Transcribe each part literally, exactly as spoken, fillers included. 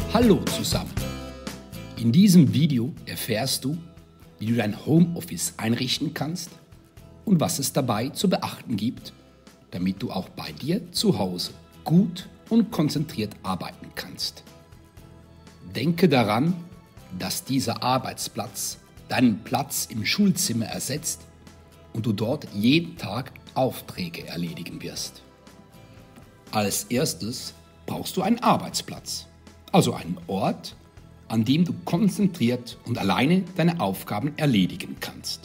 Hallo zusammen! In diesem Video erfährst du, wie du dein Homeoffice einrichten kannst und was es dabei zu beachten gibt, damit du auch bei dir zu Hause gut und konzentriert arbeiten kannst. Denke daran, dass dieser Arbeitsplatz deinen Platz im Schulzimmer ersetzt und du dort jeden Tag Aufträge erledigen wirst. Als erstes brauchst du einen Arbeitsplatz, also einen Ort, an dem du konzentriert und alleine deine Aufgaben erledigen kannst.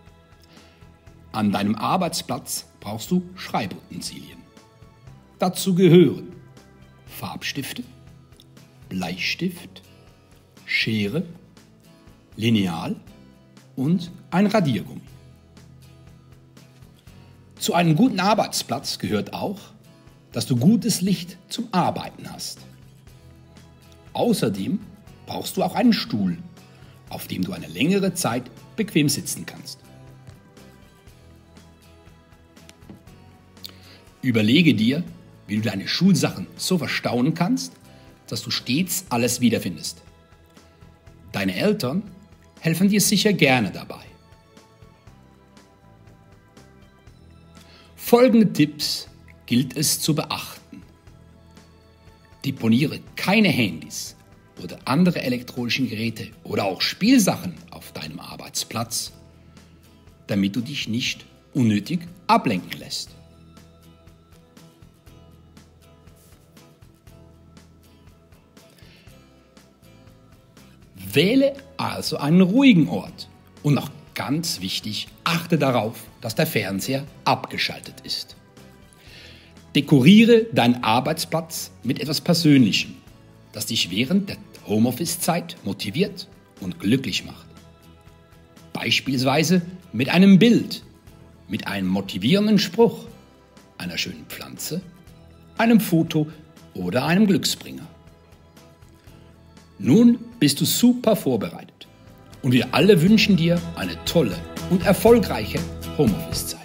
An deinem Arbeitsplatz brauchst du Schreibutensilien. Dazu gehören Farbstifte, Bleistift, Schere, Lineal und ein Radiergummi. Zu einem guten Arbeitsplatz gehört auch, dass du gutes Licht zum Arbeiten hast. Außerdem brauchst du auch einen Stuhl, auf dem du eine längere Zeit bequem sitzen kannst. Überlege dir, wie du deine Schulsachen so verstauen kannst, dass du stets alles wiederfindest. Deine Eltern helfen dir sicher gerne dabei. Folgende Tipps gilt es zu beachten. Deponiere keine Handys oder andere elektronischen Geräte oder auch Spielsachen auf deinem Arbeitsplatz, damit du dich nicht unnötig ablenken lässt. Wähle also einen ruhigen Ort und noch ganz wichtig, achte darauf, dass der Fernseher abgeschaltet ist. Dekoriere deinen Arbeitsplatz mit etwas Persönlichem, das dich während der Homeoffice-Zeit motiviert und glücklich macht. Beispielsweise mit einem Bild, mit einem motivierenden Spruch, einer schönen Pflanze, einem Foto oder einem Glücksbringer. Nun bist du super vorbereitet und wir alle wünschen dir eine tolle und erfolgreiche Homeoffice-Zeit.